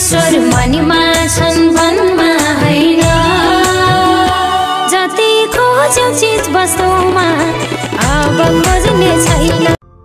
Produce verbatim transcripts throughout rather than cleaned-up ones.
ईश्वर मनमा छन् वनमा हैन जति खोज्यौ चिज वस्तुमा अब खोज्ने छैन।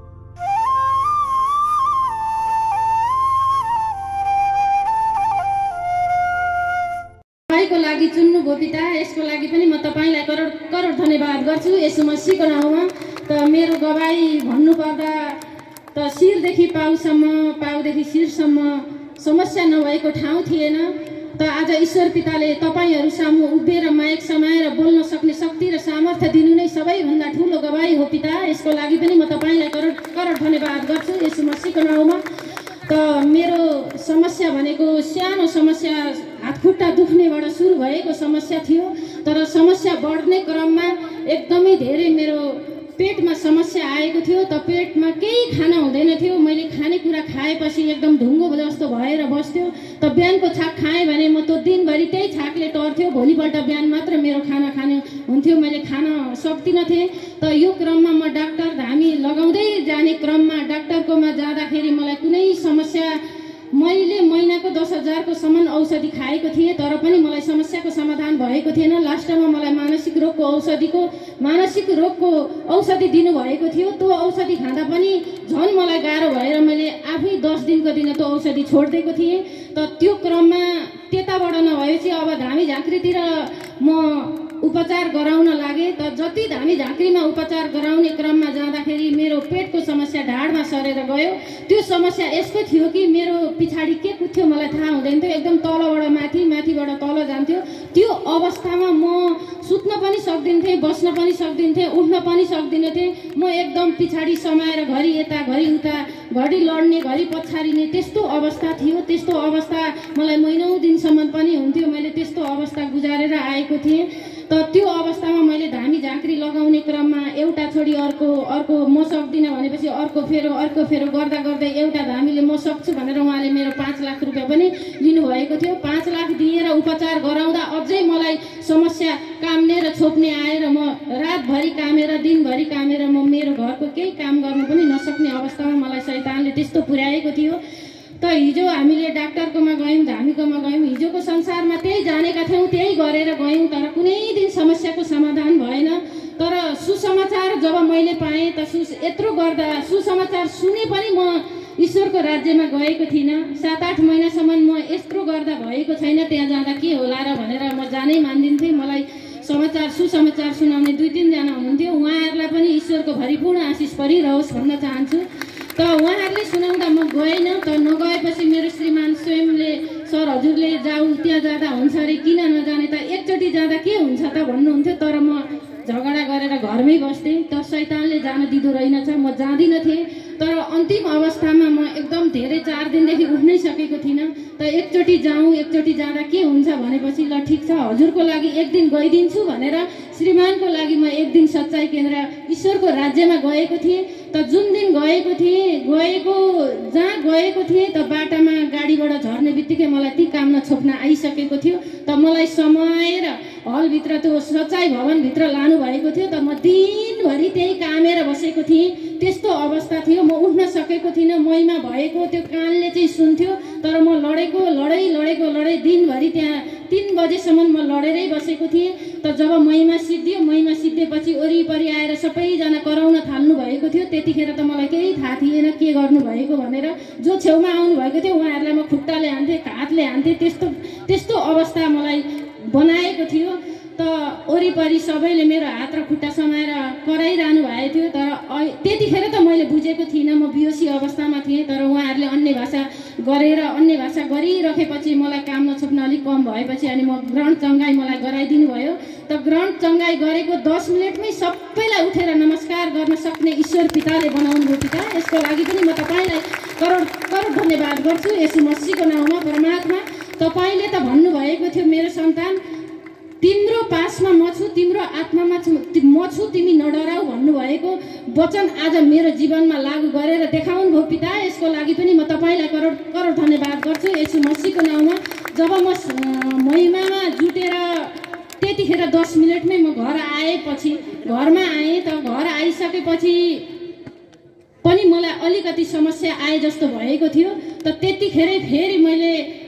तपाईको लागि चुन्नुभयो पिता, यसको लागि पनि म तपाईलाई करोड करोड धन्यवाद गर्छु। यसो मसीको नाउँमा त मेरो गवाई भन्नुपर्दा त शिरदेखि पाउसम्म, पाउदेखि शिरसम्म समस्या नभएको ठाउँ थिएन। त आज ईश्वर पिताले तपाईहरू सामु उभिएर माइक समाएर बोल्न सक्ने शक्ति र सामर्थ्य दिनु नै सबैभन्दा ठुलो गवाई हो पिता। यसको लागि पनि म तपाईलाई करोड करोड धन्यवाद गर्छु यसो मसीको नाउँमा। त मेरो समस्या भनेको सानो समस्या, हातखुट्टा दुख्नेबाट सुरु भएको समस्या थियो। तर समस्या बढ्ने क्रममा एकदमै धेरै मेरो पेटमा समस्या आएको थियो। त पेटमा केही खाना हुँदैन थियो। मैले खानेकुरा खाएपछि एकदम ढुङ्गो जस्तो भएर बस्थ्यो। त बिहानको छाक खाएँ भने म त दिनभरि त्यही छाकले टर्थ्यो। भोलिपल्ट बिहान मात्र मेरो खाना खाने हुन्थ्यो, मैले खान सक्दिनँ थिएँ। त यो क्रममा म डाक्टर धामी लगाउँदै जाने क्रममा डाक्टरकोमा जाँदाखेरि मलाई कुनै समस्या, मैले महिनाको दस हजारको सम्म औषधि खाएको थिएँ तर पनि मलाई समस्याको समाधान भएको थिएन। लास्टमा मलाई मानसिक रोगको औषधिको मानसिक रोगको औषधि दिनुभएको थियो। त्यो औषधि खाँदा पनि झन् मलाई गाह्रो भएर मैले आफै दस दिनको दिन त्यो औषधि छोडिदिएको थिएँ। त त्यो क्रममा त्यताबाट नभएपछि अब धामी झाँक्रीतिर म उपचार गराउन लागे। त जति धामी झाँक्रीमा उपचार गराउने क्रममा जाँदाखेरि मेरो पेटको समस्या ढाडमा सरेर गयो। त्यो समस्या यस्तो थियो कि मेरो पछाडि के कुथ्यो मलाई थाहा हुँदैन थियो। एकदम तलबाट माथि, माथिबाट तल जान्थ्यो। त्यो अवस्थामा म सुत्न पनि सक्दिन्थेँ, बस्न पनि सक्दिन्थेँ, उठ्न पनि सक्दिनथेँ। म एकदम पछाडि समाएर घरि यता घरि उता, घरि लड्ने घरि पछारिने त्यस्तो अवस्था थियो। त्यस्तो अवस्था मलाई महिनौ दिनसम्म पनि हुन्थ्यो। मैले त्यस्तो अवस्था गुजारेर आएको थिएँ। त त्यो अवस्थामा मैले धामी झाँक्री लगाउने क्रममा एउटा छोडी अर्को अर्को म सक्दिनँ भनेपछि अर्को फेरो अर्को फेरो गर्दा गर्दै एउटा धामीले म सक्छु भनेर उहाँले मेरो पाँच लाख रुपियाँ पनि लिनुभएको थियो। पाँच लाख दिएर उपचार गराउँदा अझै मलाई समस्या काम्ने र छोप्ने आएर म रातभरि कामेर दिनभरि कामेर म मेरो घरको केही काम गर्नु पनि नसक्ने अवस्थामा मलाई शैतानले त्यस्तो पुर्याएको थियो। त हिजो हामीले डाक्टरकोमा गयौँ, धामीकोमा गयौँ। हिजोको संसारमा त्यही जानेका थियौँ, त्यही गरेर गयौँ तर कुनै दिन समस्याको समाधान भएन। तर सुसमाचार जब मैले पाएँ त सु यत्रो गर्दा सुसमाचार सुने पनि म ईश्वरको राज्यमा गएको थिइनँ। सात आठ महिनासम्म म यत्रो गर्दा भएको छैन, त्यहाँ जाँदा के होला र भनेर म जानै मान्दिन्थेँ। मलाई समाचार सुसमाचार सुनाउने दुई तिनजना हुनुहुन्थ्यो। उहाँहरूलाई पनि ईश्वरको भरिपूर्ण आशिष परिरहोस् भन्न चाहन्छु। त उहाँहरूले सुनाउँदा म गएन। त नगएपछि मेरो श्रीमान स्वयंले सर हजुरले जाऊ, त्यहाँ जाँदा हुन्छ अरे, किन नजाने त, एकचोटि जाँदा के हुन्छ त भन्नुहुन्थ्यो। तर म झगडा गरेर घरमै बस्थेँ। त शैतानले जान दिँदो रहेनछ, म जाँदिनँ थिएँ। तर अन्तिम अवस्थामा म एकदम धेरै चार दिनदेखि उठ्नै सकेको थिइनँ। त एकचोटि जाउँ, एकचोटि जाँदा के हुन्छ भनेपछि ल ठिक छ हजुरको लागि एक दिन गइदिन्छु भनेर श्रीमानको लागि म एक दिन सच्चाइ केन्द्र ईश्वरको राज्यमा गएको थिएँ। त जुन दिन गएको थिएँ गएको जहाँ गएको थिएँ त बाटामा गाडीबाट झर्ने बित्तिकै मलाई ती काम नछोप्न आइसकेको थियो। त मलाई समाएर हलभित्र त्यो सच्चाइ भवनभित्र लानुभएको थियो। त म दिनभरि त्यही कामेर बसेको थिएँ। त्यस्तो अवस्था थियो। म उठ्न सकेको थिइनँ। महिमा भएको त्यो कानले चाहिँ सुन्थ्यो तर म लडेको लडै लडेको लडै दिनभरि त्यहाँ तीन बजेसम्म म लडेरै बसेको थिएँ। त जब महिमा सिद्धियो, महिमा सिद्धेपछि वरिपरि आएर सबैजना कराउन थाल्नु भएको थियो। त्यतिखेर त मलाई केही थाहा थिएन के गर्नु भएको भनेर। जो छेउमा आउनु भएको थियो उहाँहरूलाई म खुट्टाले हान्थेँ, हातले हान्थेँ। त्यस्तो त्यस्तो अवस्था मलाई बनाएको थियो। त वरिपरि सबैले मेरो हात र खुट्टा समाएर कराइरहनु भएको थियो। तर त्यतिखेर त मैले बुझेको थिइनँ, म बिहोसी अवस्थामा थिएँ। तर उहाँहरूले अन्य भाषा गरेर अन्य भाषा गरिराखेपछि मलाई काम नछोप्न अलिक कम भएपछि अनि म ग्रहण चङ्गाई मलाई गराइदिनु भयो। त ग्रहण चङ्गाई गरेको दस मिनटमै सबैलाई उठेर नमस्कार गर्न सक्ने ईश्वर पिताले बनाउनु भयो पिता। यसको लागि पनि म तपाईँलाई करोड करोड धन्यवाद गर्छु यसो मसीहको नाउँमा। परमात्मा तपाईँले त भन्नुभएको थियो मेरो सन्तान तिम्रो पासमा म छु, तिम्रो आत्मामा छु म छु, तिमी नडराऊ भन्नुभएको वचन आज मेरो जीवनमा लागू गरेर देखाउनु भयो पिता। यसको लागि पनि म तपाईँलाई करोड करोड धन्यवाद गर्छु यसो मसीहको नाउँमा। जब म महिमामा जुटेर त्यतिखेर दस मिनटमै म घर आएपछि घरमा आएँ। त घर आइसकेपछि पनि मलाई अलिकति समस्या आए जस्तो भएको थियो। त त्यतिखेरै फेरि मैले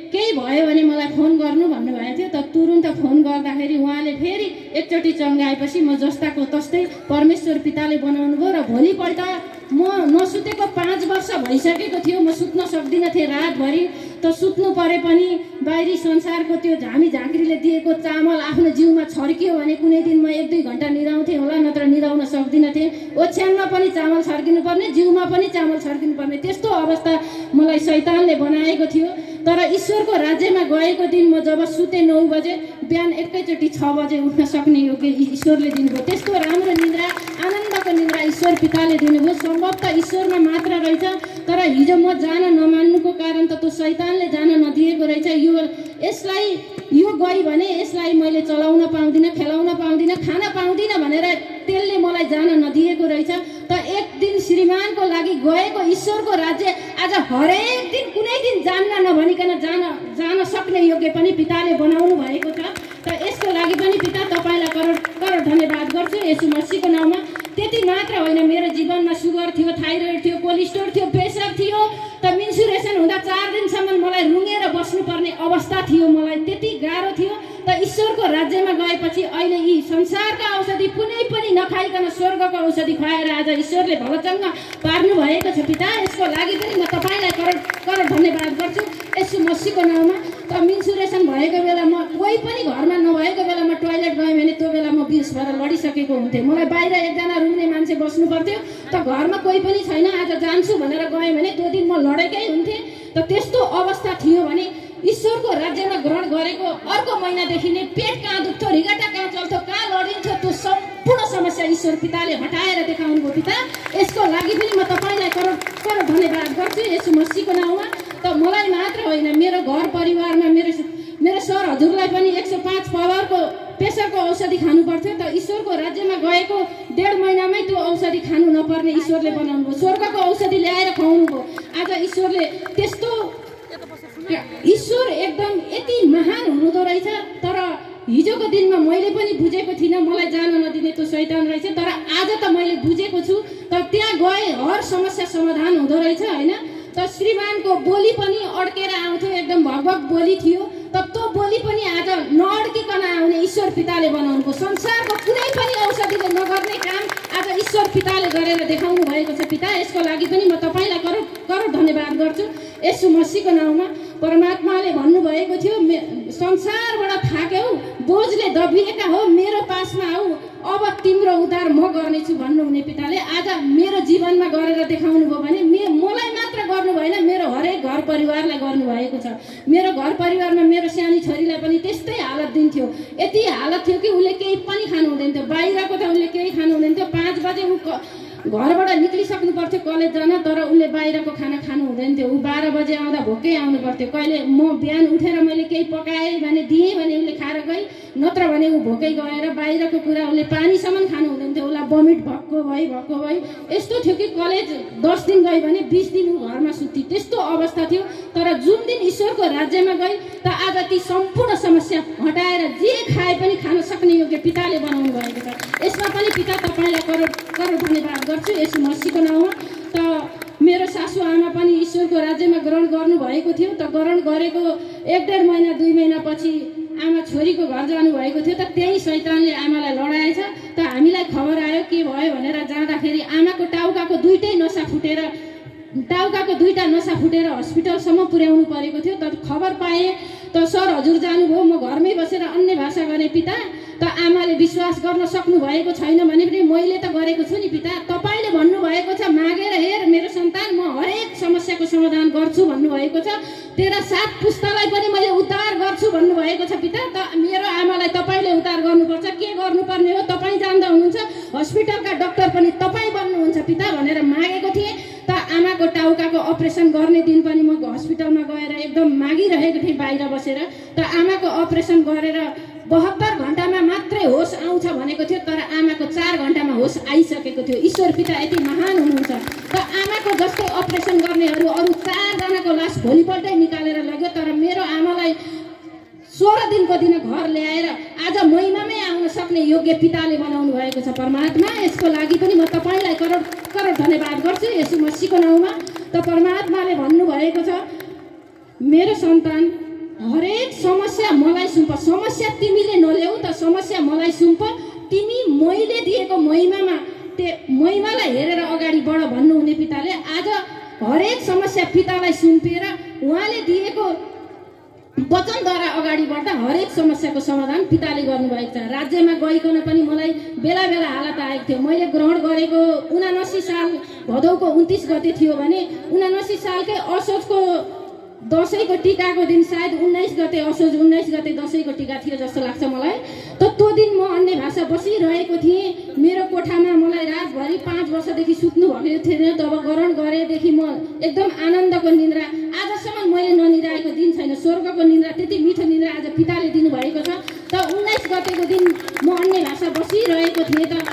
केही भयो भने मलाई फोन गर्नु भन्नुभएको थियो। त तुरुन्त फोन गर्दाखेरि उहाँले फेरि एकचोटि चङ्गाएपछि म जस्ताको तस्तै परमेश्वर पिताले बनाउनु भयो। र भोलिपल्ट म नसुतेको पाँच वर्ष भइसकेको थियो। म सुत्न सक्दिनँ थिएँ रातभरि। त सुत्नु परे पनि बाहिरी संसारको त्यो झामी झाँक्रीले दिएको चामल आफ्नो जिउमा छर्कियो भने कुनै दिन म एक दुई घन्टा निदाउँथेँ होला, नत्र निदाउन सक्दिनँ थिएँ। ओछ्यानमा पनि चामल छर्किनु पर्ने, जिउमा पनि चामल छर्किनु पर्ने, त्यस्तो अवस्था मलाई शैतानले बनाएको थियो। तर ईश्वरको राज्यमा गएको दिन म जब सुते नौ बजे, बिहान एकैचोटि छ बजे उठ्न सक्ने योग्य ईश्वरले दिनुभयो। त्यस्तो राम्रो निद्रा, आनन्दको निद्रा ईश्वर पिताले दिनुभयो। सम्भवतः ईश्वरमा मात्र रहेछ, तर हिजो म जान नमान्नुको कारण त त्यो शैतानले जान नदिएको रहेछ। यो यसलाई यो गई भने यसलाई मैले चलाउन पाउँदिनँ, खेलाउन पाउँदिनँ, खान पाउँदिनँ भनेर त्यसले मलाई जान नदिएको रहेछ। त एक दिन श्रीमानको लागि गएको ईश्वरको राज्य आज हरेक दिन कुनै दिन जान्न नभनिकन जान जान सक्ने योग्य पनि पिताले बनाउनु भएको छ। त यसको लागि पनि पिता तपाईँलाई करोड करोड धन्यवाद गर्छु येशू मसीहको नाउँमा। त्यति मात्र होइन, मेरो जीवनमा सुगर थियो, थाइरोइड थियो, कोलेस्ट्रोल थियो, प्रेसर थियो। त मेन्सुरेसन हुँदा चार दिनसम्म मलाई रुँगेर बस्नुपर्ने अवस्था थियो, मलाई त्यति गाह्रो थियो। त ईश्वरको राज्यमा गएपछि अहिले यी संसारका औषधि कुनै पनि नखाइकन स्वर्गको औषधि खुवाएर आज ईश्वरले भलचङ्ग पार्नु भएको छ पिता। यसको लागि पनि म तपाईँलाई करोड करोड धन्यवाद गर्छु येशू मसीहको नाउँमा। त मेन्सुरेसन भएको बेला म कोही पनि घरमा नभएको बेला म टोइलेट गएँ भने त्यो बेला म बिस भएर लडिसकेको हुन्थेँ। मलाई बाहिर एकजना रुङ्ने मान्छे बस्नु पर्थ्यो। त घरमा कोही पनि छैन, आज जान्छु भनेर गएँ भने त्यो दिन म लडेकै हुन्थेँ। त त्यस्तो अवस्था थियो भने ईश्वरको राज्यमा ग्रहण गरेको अर्को महिनादेखि नै पेट कहाँ दुख्थ्यो, रिगाटा कहाँ चल्थ्यो, कहाँ लडिन्थ्यो, त्यो सम्पूर्ण समस्या ईश्वर पिताले हटाएर देखाउनुभयो पिता। यसको लागि पनि म तपाईँलाई करोड करोड धन्यवाद गर्छु येशू मसीहको नाउँमा। त मलाई मात्र होइन, मेरो घर परिवारमा मेरो मेरो सर हजुरलाई पनि एक सौ पाँच पावरको प्रेसरको औषधि खानु पर्थ्यो। त ईश्वरको राज्यमा गएको डेढ महिनामै त्यो औषधि खानु नपर्ने ईश्वरले बनाउनु भयो। स्वर्गको औषधि ल्याएर खुवाउनु भयो। आज ईश्वरले त्यस्तो ईश्वर एकदम यति महान हुँदो रहेछ। तर हिजोको दिनमा मैले पनि बुझेको थिइनँ, मलाई जान नदिने त्यो शैतान रहेछ। तर आज त मैले बुझेको छु। त त्यहाँ गए हर समस्या समाधान हुँदो रहेछ होइन। त श्रीमानको बोली पनि अड्केर आउँथ्यो, एकदम भगभग बोली थियो। त त्यो बोली पनि आज नअड्किकन आउने ईश्वर पिताले बनाउनुको, संसारको कुनै पनि औषधिले नगर्ने काम आज ईश्वर पिताले गरेर देखाउनु भएको छ पिता। यसको लागि पनि म तपाईँलाई करोड करोड धन्यवाद गर्छु येशू मसीहको नाउँमा। परमात्माले भन्नुभएको थियो, संसारबाट थाक्यौ, बोझले दबिएका हो, मेरो पासमा आऊ, अब तिम्रो उद्धार म गर्नेछु भन्नुहुने पिताले आज मेरो जीवनमा गरेर देखाउनु भयो भने मे मलाई मात्र गर्नु भएन, मेरो हरेक घर परिवारलाई गर्नुभएको छ। मेरो घर परिवारमा मेरो सानी छोरीलाई पनि त्यस्तै हालत दिन्थ्यो। यति हालत थियो कि उसले केही पनि खानु हुँदैन थियो, बाहिरको त उसले केही खानु हुँदैन थियो। पाँच बजे ऊ घरबाट निक्लिसक्नु पर्थ्यो कलेज जान, तर उसले बाहिरको खाना खानु हुँदैन थियो। ऊ बाह्र बजे आउँदा भोकै आउनु पर्थ्यो। कहिले म बिहान उठेर मैले केही पकाएँ भने दिएँ भने उसले खाएर गई, नत्र भने ऊ भोकै गएर बाहिरको कुरा उसले पानीसम्म खानु हुँदैन थियो। उसलाई बमिट भक्को भई भक्को भई यस्तो थियो कि कलेज दस दिन गयो भने बिस दिन ऊ घरमा सुत्ती, त्यस्तो अवस्था थियो। तर जुन दिन ईश्वरको राज्यमा गई त आज ती सम्पूर्ण समस्या हटाएर जे खाए पनि खान सक्ने योग्य पिताले बनाउनु भएको छ। यसमा पनि पिता तपाईँलाई करोड करोड धन्यवाद गर्छु येशू मसीहको नाउँमा। त मेरो सासू आमा पनि ईश्वरको राज्यमा ग्रहण गर्नुभएको थियो। त ग्रहण गरेको एक डेढ महिना दुई महिनापछि आमा छोरीको घर जानुभएको थियो। त त्यही शैतानले आमालाई लडाएछ। त हामीलाई खबर आयो के भयो भनेर जाँदाखेरि आमाको टाउकाको दुईटै नसा फुटेर टाउकाको दुईटा नसा फुटेर हस्पिटलसम्म पुर्याउनु परेको थियो। त खबर पाएँ त सर हजुर जानुभयो, म घरमै बसेर अन्य भाषा गरेँ पिता। त आमाले विश्वास गर्न सक्नु भएको छैन भने पनि मैले त गरेको छु नि पिता। तपाईँले भन्नुभएको छ मागेर हेर मेरो सन्तान, म हरेक समस्याको समाधान गर्छु भन्नुभएको छ। तेरा सात पुस्तालाई पनि मैले उद्धार गर्छु भन्नुभएको छ पिता। त मेरो आमालाई तपाईँले उद्धार गर्नुपर्छ, के गर्नुपर्ने हो तपाईँ जान्दा हुनुहुन्छ, हस्पिटलका डाक्टर पनि तपाईँ बन्नुहुन्छ पिता भनेर मागेको थिएँ। त आमाको टाउकाको अपरेसन गर्ने दिन पनि म हस्पिटलमा गएर एकदम मागिरहेको थिएँ बाहिर बसेर। त आमाको अपरेसन गरेर बहत्तर घन्टामा मात्रै होस आउँछ भनेको थियो, तर आमाको चार घन्टामा होस आइसकेको थियो। ईश्वर पिता यति महान हुनुहुन्छ। त आमाको जस्तै अपरेसन गर्नेहरू अरू चारजनाको लास भोलिपल्टै निकालेर लग्यो, तर मेरो आमालाई सोह्र दिनको दिन घर ल्याएर आज महिमामै आउन सक्ने योग्य पिताले बनाउनु भएको छ परमात्मा। यसको लागि पनि म तपाईँलाई करोड करोड धन्यवाद गर्छु येशू मसीहको नाउँमा। त परमात्माले भन्नुभएको छ मेरो सन्तान हरेक समस्या मलाई सुम्प, समस्या तिमीले नल्याऊ त, समस्या मलाई सुम्प, तिमी मैले दिएको महिमामा ते महिमालाई हेरेर अगाडि बढ भन्नुहुने पिताले आज हरेक समस्या पितालाई सुम्पिएर उहाँले दिएको वचनद्वारा अगाडि बढ्दा हरेक समस्याको समाधान पिताले गर्नुभएको छ। राज्यमा गइकन पनि मलाई बेला बेला हालत आएको थियो। मैले ग्रहण गरेको उनासी साल भदौको उन्तिस गते थियो भने उनासी सालकै असोजको दसैँको टिकाको दिन सायद उन्नाइस गते असोज उन्नाइस गते दसैँको टिका थियो जस्तो लाग्छ मलाई। त त्यो दिन म अन्य भाषा बसिरहेको थिएँ। मेरो कोठामा मलाई रातभरि पाँच वर्षदेखि सुत्नु भएको थिएन। तब ग्रहण गरेदेखि म एकदम आनन्दको निन्द्रा आजसम्म मैले ननिराएको दिन छैन। स्वर्गको निन्द्रा, त्यति मिठो निन्द्रा आज पिताले दिनुभएको छ। त उन्नाइस गतेको दिन म अन्य भाषा बसिरहेको थिएँ। त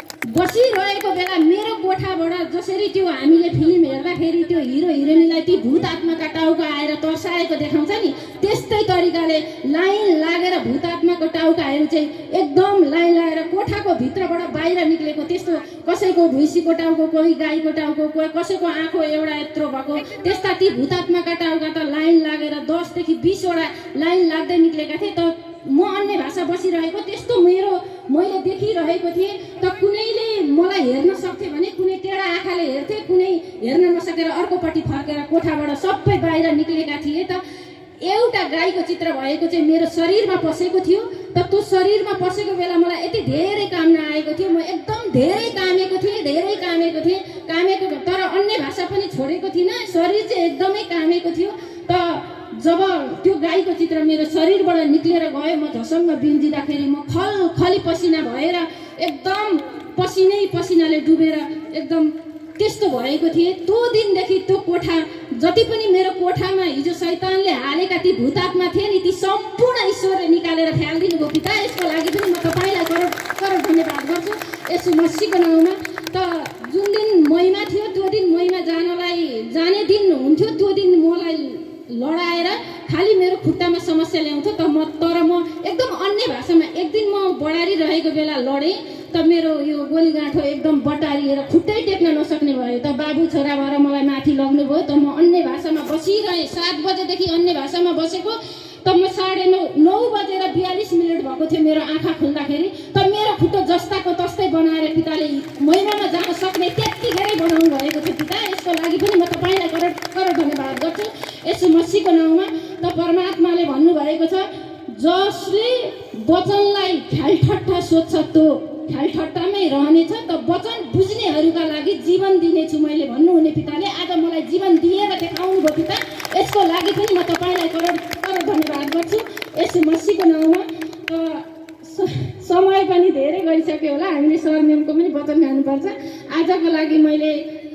बसिरहेको बेला मेरो कोठाबाट जसरी त्यो हामीले फिल्म हेर्दाखेरि त्यो हिरो हिरोइनलाई ती भूत आत्माका टाउका आएर तर्साएको देखाउँछ नि, त्यस्तै तरिकाले लाइन लागेर भूत आत्माको टाउकाहरू चाहिँ एकदम लाइन लागेर कोठाको भित्रबाट बाहिर निक्लेको, त्यस्तो कसैको भुइँसीको टाउको, कोही गाईको टाउको, कोही कसैको आँखो एउटा यत्रो भएको, त्यस्ता ती भूत आत्माका टाउका त लाइन लागेर दसदेखि बिसवटा लाइन लाग्दै निक्लेका थिए। त म अन्य भाषा बसिरहेको त्यस्तो मेरो मैले देखिरहेको थिएँ। त कुनैले मलाई हेर्न सक्थे भने कुनै टेढा आँखाले हेर्थे, कुनै हेर्न नसकेर अर्कोपट्टि फर्केर कोठाबाट सबै बाहिर निक्लेका थिए। त एउटा गाईको चित्र भएको चाहिँ मेरो शरीरमा पसेको थियो। त त्यो शरीरमा पसेको बेला मलाई यति धेरै कामना आएको थियो। म एकदम धेरै कामेको थिएँ, धेरै कामेको थिएँ कामेको तर अन्य भाषा पनि छोडेको थिइनँ। शरीर चाहिँ एकदमै कामेको थियो। त जब त्यो गाईको चित्र मेरो शरीरबाट निक्लेर गयो, म झसङ्ग बिन्जिँदाखेरि म खल खली पसिना भएर एकदम पसिनै पसिनाले डुबेर एकदम त्यस्तो भएको थिएँ। त्यो दिनदेखि त्यो कोठा जति पनि मेरो कोठामा हिजो शैतानले हालेका ती भूतात्मा थिए नि, ती सम्पूर्ण ईश्वरले निकालेर फ्यालिदिनु भयो पिता। यसको लागि पनि म तपाईँलाई करोड करोड धन्यवाद गर्छु यसो मसीको नाउँमा। त जुन दिन महिमा थियो त्यो दिन महिमा जानलाई जाने दिन हुन्थ्यो, त्यो दिन मलाई लडाएर खालि मेरो खुट्टामा समस्या ल्याउँथ्यो। त म तर म एकदम अन्य भाषामा एक दिन म बढारी रहेको बेला लडेँ। त मेरो यो गोलीगाँठो एकदम बटारिएर खुट्टै टेक्न नसक्ने भयो। त बाबु छोरा भएर मलाई माथि लग्नुभयो। त म अन्य भाषामा बसिरहेँ। सात बजेदेखि अन्य भाषामा बसेको। त म साढे नौ नौ बजेर बयालिस मिनट भएको थियो मेरो आँखा खुल्दाखेरि। त मेरो खुट्टो जस्ताको तस्तै बनाएर पिताले महिनामा जान सक्ने त्यत्तिखेरै बनाउनु भएको थियो पिता। यसको लागि पनि म तपाईँलाई करोड करोड धन्यवाद गर्छु यसो मसीको नाउँमा। त परमात्माले भन्नुभएको छ, जसले वचनलाई ख्यालठट्टा सोध्छ त्यो ख्यालठट्टामै रहनेछ। त वचन बुझ्नेहरूका लागि जीवन दिनेछु मैले भन्नुहुने पिताले आज मलाई जीवन दिएर देखाउनु भयो पिता। यसको लागि पनि म तपाईँलाई करोड करोड धन्यवाद गर्छु यसो मसीको नाउँमा। त समय पनि धेरै गरिसक्यो होला, हामीले सर म्यामको पनि वचन खानुपर्छ। आजको लागि मैले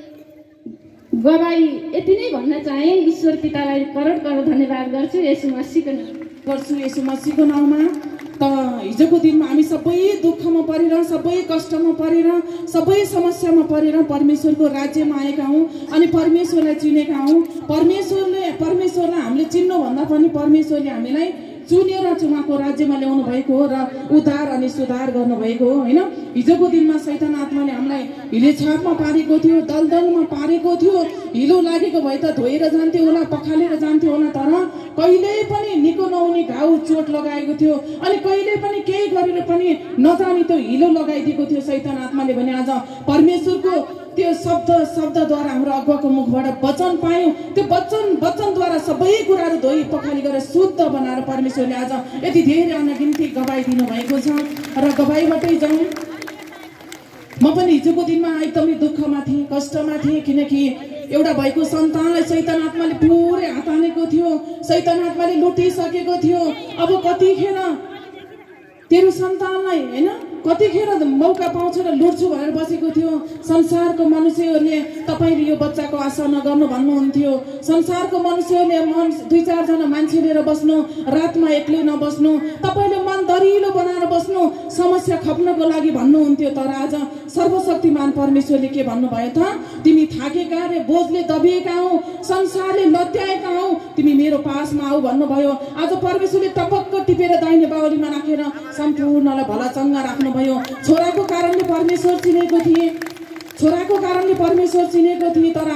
गवाई यति नै भन्न चाहेँ। ईश्वर पितालाई करोड करोड धन्यवाद गर्छु यसो मसीको नाम गर्छु यसो मसीको नाउँमा। त हिजोको दिनमा हामी सबै दुःखमा परेर, सबै कष्टमा परेर, सबै समस्यामा परेर परमेश्वरको राज्यमा आएका हौँ अनि परमेश्वरलाई चिनेका हौँ। परमेश्वरले परमेश्वरलाई हामीले चिन्नुभन्दा पनि परमेश्वरले हामीलाई चुनेर उहाँको राज्यमा ल्याउनु भएको हो र उद्धार अनि सुधार गर्नुभएको हो होइन। हिजोको दिनमा शैतान आत्माले हामीलाई हिले छापमा पारेको थियो, दलदलमा पारेको थियो। हिलो लागेको भए त धोएर जान्थ्यो होला, पखालेर जान्थ्यो होला, तर कहिल्यै पनि निको नहुने घाउ चोट लगाएको थियो अनि कहिल्यै पनि केही गरेर पनि नजाने त्यो हिलो लगाइदिएको थियो शैतान आत्माले। भने आज परमेश्वरको त्यो शब्द शब्दद्वारा हाम्रो अगुवाको मुखबाट वचन पायौँ। त्यो वचन वचनद्वारा सबै कुराहरू धोइ पखाली गरेर शुद्ध बनाएर परमेश्वरले आज यति धेरै अनगिन्ती गवाई दिनुभएको छ र गवाईबाटै जाउँ। म पनि हिजोको दिनमा एकदमै दुःखमा थिएँ, कष्टमा थिएँ, किनकि एउटा भएको सन्तानलाई शैतान आत्माले पुरै हातानेको थियो, शैतान आत्माले लुटिसकेको थियो। अब कतिखेर तेरो सन्तानलाई होइन कतिखेर मौका पाउँछ र लुट्छु भनेर बसेको थियो। संसारको मनुष्यहरूले तपाईँले यो बच्चाको आशा नगर्नु भन्नुहुन्थ्यो। संसारको मनुष्यहरूले मन दुई चारजना मान्छे लिएर बस्नु, रातमा एक्लै नबस्नु, तपाईँले मन दरिलो बनाएर बस्नु, समस्या खप्नको लागि भन्नुहुन्थ्यो। तर आज सर्वशक्तिमान परमेश्वरले के भन्नुभयो त, तिमी थाकेका रे बोझले दबिएका हौ, संसारले लत्याएका हौ, तिमी मेरो पासमा आऊ भन्नुभयो। आज परमेश्वरले टपक्क टिपेर दाहिने बाहुलीमा राखेर सम्पूर्णलाई भला चङ्गा राख्नु भयो। छोराको कारणले परमेश्वर चिनेको थिए, छोराको कारणले परमेश्वर चिनेको थिए, तर आज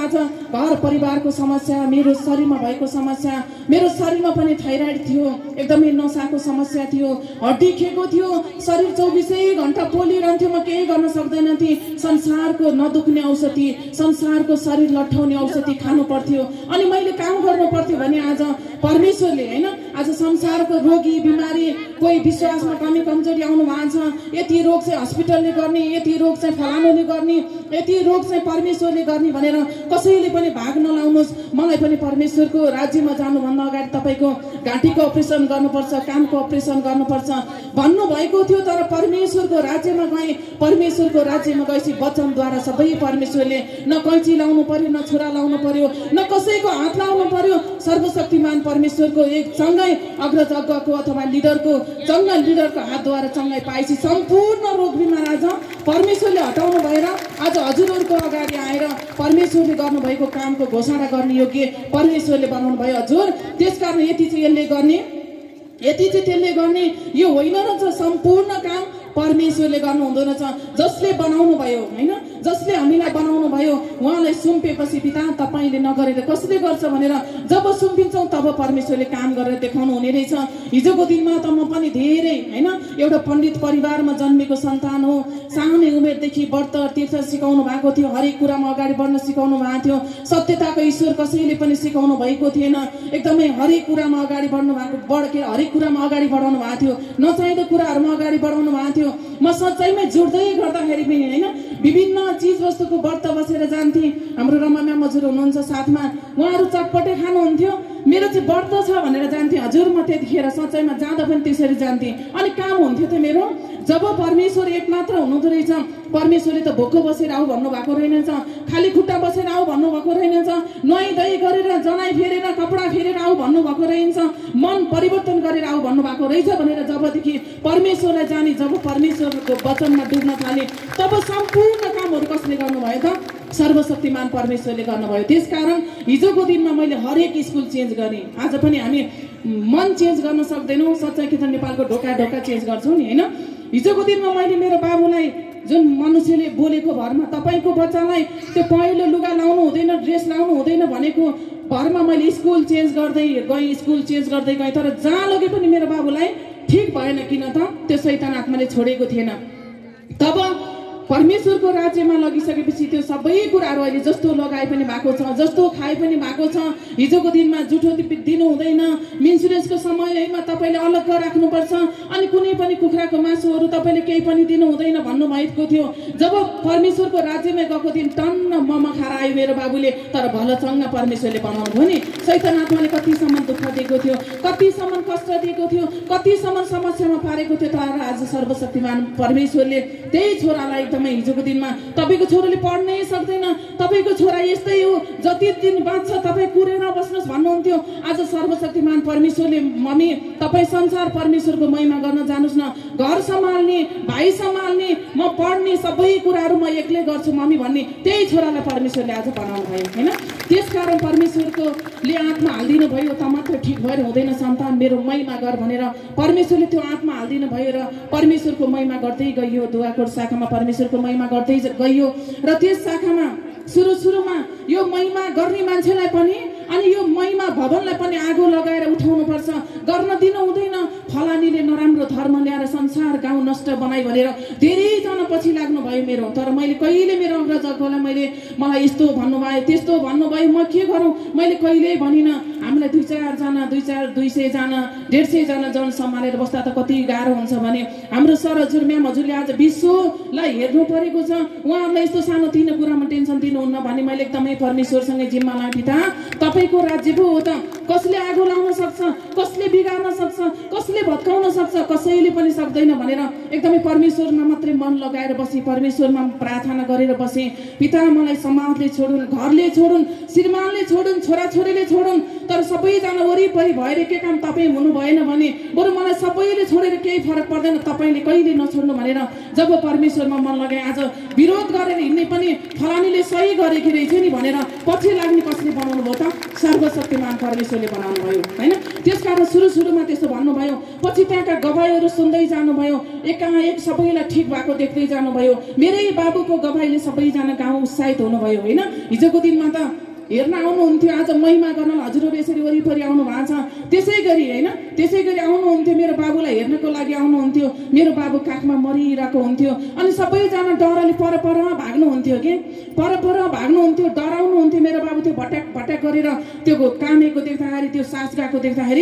घर परिवारको समस्या, मेरो शरीरमा भएको समस्या, मेरो शरीरमा पनि थाइराइड थियो, एकदमै नसाको समस्या थियो, हड्डी खेको थियो, शरीर चौबिसै घण्टा पोलिरहन्थ्यो, म केही गर्न सक्दैन थिएँ। संसारको नदुख्ने औषधि, संसारको शरीर लट्ठाउने औषधि खानु पर्थ्यो अनि मैले काम गर्नु पर्थ्यो भने आज परमेश्वरले हैन आज संसारको रोगी बिमारी कोही विश्वासमा कमी कमजोरी आउनु भएको छ, यति रोग चाहिँ हस्पिटलले गर्ने, यति रोग चाहिँ फलानुले गर्ने, यति रोग चाहिँ परमेश्वरले गर्ने भनेर कसैले पनि भाग नलाउनुहोस्। मलाई पनि परमेश्वरको राज्यमा जानुभन्दा अगाडि तपाईँको घाँटीको अपरेसन गर्नुपर्छ, कानको अपरेसन गर्नुपर्छ भन्नुभएको थियो, तर परमेश्वरको राज्यमा गएँ। परमेश्वरको राज्यमा गएपछि वचनद्वारा सबै परमेश्वरले न कैँची लाउनु पर्यो, न छुरा लाउनु पर्यो, न कसैको हात लाउनु पर्यो। सर्वशक्तिमान परमेश्वरको एक चङ्गाई अग्रजको अथवा लिडरको चङ्गा लिडरको हातद्वारा चङ्गाई पाएपछि सम्पूर्ण रोग बिमार आज परमेश्वरले हटाउनु भएर आज हजुरहरूको अगाडि आएर परमेश्वरले गर्नुभएको कामको घोषणा गर्ने योग्य परमेश्वरले बनाउनु भयो हजुर। त्यसकारण यति चाहिँ यसले गर्ने, यति चाहिँ त्यसले गर्ने यो होइन रहेछ, सम्पूर्ण काम परमेश्वरले गर्नु हुँदो रहेछ। जसले बनाउनु भयो हैन, जसले हामीलाई बनाउनु भयो उहाँलाई सुम्पेपछि पिता तपाईँले नगरेर कसले गर्छ भनेर जब सुम्पिन्छौँ तब परमेश्वरले काम गरेर देखाउनु हुने रहेछ। हिजोको दिनमा त म पनि धेरै हैन एउटा पण्डित परिवारमा जन्मेको सन्तान हो। सानै उमेरदेखि व्रत तीर्थ सिकाउनु भएको थियो, हरेक कुरामा अगाडि बढ्न सिकाउनु भएको थियो। सत्यताको ईश्वर कसैले पनि सिकाउनु भएको थिएन, एकदमै हरेक कुरामा अगाडि बढ्नु भएको बढ्के हरेक कुरामा अगाडि बढाउनु भएको थियो, नचाहिँदो कुराहरूमा अगाडि बढाउनु भएको थियो। म सच्चाइमै जुट्दै गर्दाखेरि पनि हैन विभिन्न चिज वस्तुको व्रत बसेर जान्थे। हाम्रो रमाम्या मजुर हुनुहुन्छ साथमा, उहाँहरू चटपटे खानुहुन्थ्यो, मेरो चाहिँ व्रत छ भनेर जान्थे हजुर। म त्यतिखेर सच्चाइमा जाँदा पनि त्यसरी जान्थे अनि काम हुन्थ्यो त मेरो। जब परमेश्वर एक मात्र हुनुहुँदो रहेछ, परमेश्वरले त भोको बसेर आऊ भन्नुभएको रहेनछ, खाली खुट्टा बसेर आऊ भन्नुभएको रहेनछ, नुहाइ धुवाइ गरेर जनाइ फेरेर कपडा फेरेर आऊ भन्नुभएको रहेछ, मन परिवर्तन गरेर आऊ भन्नुभएको रहेछ भनेर जबदेखि परमेश्वरलाई जाने, जब परमेश्वरको वचनमा डुब्न थाले तब सम्पूर्ण कामहरू कसले गर्नुभयो त? सर्वशक्तिमान परमेश्वरले गर्नुभयो। त्यसकारण हिजोको दिनमा मैले हरेक स्कुल चेन्ज गरेँ। आज पनि हामी मन चेन्ज गर्न सक्दैनौँ, सच्चाइ कि त नेपालको ढोका ढोका चेन्ज गर्छौँ नि हैन। हिजोको दिनमा मैले मेरो बाबुलाई जुन मनुष्यले बोलेको भरमा तपाईँको बच्चालाई त्यो पहेँलो लुगा लाउनु हुँदैन, ड्रेस लाउनु हुँदैन भनेको भरमा मैले स्कुल चेन्ज गर्दै गएँ, स्कुल चेन्ज गर्दै गएँ, तर जहाँ लगे पनि मेरो बाबुलाई ठिक भएन। किन त? त्यो शैतान आत्माले छोडेको थिएन। तब परमेश्वरको राज्यमा लगिसकेपछि त्यो सबै कुराहरू अहिले जस्तो लगाए पनि भएको छ, जस्तो खाए पनि भएको छ। हिजोको दिनमा जुठो दिनु हुँदैन, इन्सुरेन्सको समयमा तपाईँले अलग राख्नुपर्छ अनि कुनै पनि कुखुराको मासुहरू तपाईँले केही पनि दिनु हुँदैन भन्नुभएको थियो। जब परमेश्वरको राज्यमा गएको दिन टन्न ममा खाएर आयो मेरो बाबुले, तर भलचङ्ग परमेश्वरले बनाउनु भयो नि। शैतान आत्माले कतिसम्म दुःख दिएको थियो, कतिसम्म कष्ट दिएको थियो, कतिसम्म समस्यामा पारेको थियो, तर आज सर्वशक्तिमान परमेश्वरले त्यही छोरालाई एकदमै हिजोको दिनमा तपाईँको छोराले पढ्नै सक्दैन, तपाईँको छोरा यस्तै हो, जति दिन बाँच्छ तपाईँ कुरेर बस्नुहोस् भन्नुहुन्थ्यो। आज सर्वशक्तिमान परमेश्वरले मम्मी तपाईँ संसार परमेश्वरको महिमा गर्न जानुहोस् न, घर सम्हाल्ने, भाइ सम्हाल्ने, म पढ्ने सबै कुराहरू म एक्लै गर्छु मम्मी भन्ने त्यही छोरालाई परमेश्वरले आज बनाउनु भयो हैन। त्यसकारण परमेश्वरकोले आत्मा हालिदिनु भयो त मात्र ठिक भएर हुँदैन सन्तान, मेरो महिमा गर भनेर परमेश्वरले त्यो आत्मा हालिदिनु भयो र परमेश्वरको महिमा गर्दै गइयो। दुवाकोट शाखामा परमेश्वरको महिमा गर्दै गइयो र त्यस शाखामा सुरु सुरुमा यो महिमा गर्ने मान्छेलाई पनि अनि यो महिमा भवनलाई पनि आगो लगाएर उठाउनु पर्छ, गर्न दिनु हुँदैन। फलानीले नराम्रो धर्म ल्याएर संसार गाउँ नष्ट बनाइ भनेर धेरैजना पछि लाग्नु भयो मेरो, तर मैले कहिले मेरो अग्रजकोलाई मैले मलाई यस्तो भन्नुभयो त्यस्तो भन्नुभयो, म के गरौँ? मैले कहिल्यै भनिनँ। हामीलाई दुई चारजना दुई चार दुई सयजना डेढ सयजना जन सम्हालेर बस्दा त कति गाह्रो हुन्छ भने हाम्रो सर हजुर म्याम हजुरले आज विश्वलाई हेर्नु परेको छ, उहाँहरूलाई यस्तो सानो तिनो कुरामा टेन्सन दिनुहुन्न भने मैले एकदमै परमेश्वरसँगै जिम्मा लाएँ। पिता तपाईँको राज्य पो हो त, कसले आगो लाउन सक्छ, कसले बिगार्न सक्छ, कसले भत्काउन सक्छ? कसैले पनि सक्दैन भनेर एकदमै परमेश्वरमा मात्रै मन लगाएर बसेँ, परमेश्वरमा प्रार्थना गरेर बसेँ। पिता मलाई समाजले छोडुन्, घरले छोडुन्, श्रीमानले छोडुन्, छोराछोरीले छोडुन्, तर सबैजना वरिपरि भएर के काम तपाईँ हुनु भएन भने बरु मलाई सबैले छोडेर केही फरक पर्दैन, तपाईँले कहिले नछोड्नु भनेर जब परमेश्वरमा मन लगाए। आज विरोध गरेर हिँड्ने पनि फलानीले सही गरेकी रहेछ नि भनेर पछि लाग्ने कसले बनाउनु भयो त? सर्वशक्तिमान परमेश्वरले बनाउनु भयो हैन। त्यसकारण सुरु सुरुमा त्यसो भन्नुभयो, पछि त्यहाँका गवाईहरू सुन्दै जानुभयो, एकाएक सबैलाई ठिक भएको देख्दै जानुभयो। मेरै बाबुको गवाईले सबैजना गाउँ उत्साहित हुनुभयो हैन। हिजोको दिनमा त हेर्न आउनुहुन्थ्यो, आज महिमा गर्न हजुरहरू यसरी वरिपरि आउनु भएको छ। त्यसै गरी होइन, त्यसै गरी आउनुहुन्थ्यो, मेरो बाबुलाई हेर्नको लागि आउनुहुन्थ्यो। मेरो बाबु काखमा मरिरहेको हुन्थ्यो अनि सबैजना डरले पर पर भाग्नुहुन्थ्यो कि पर पर भाग्नुहुन्थ्यो, डराउनुहुन्थ्यो। मेरो बाबु त्यो भट्याक भट्याक गरेर त्यो कामेको देख्दाखेरि, त्यो सास गएको देख्दाखेरि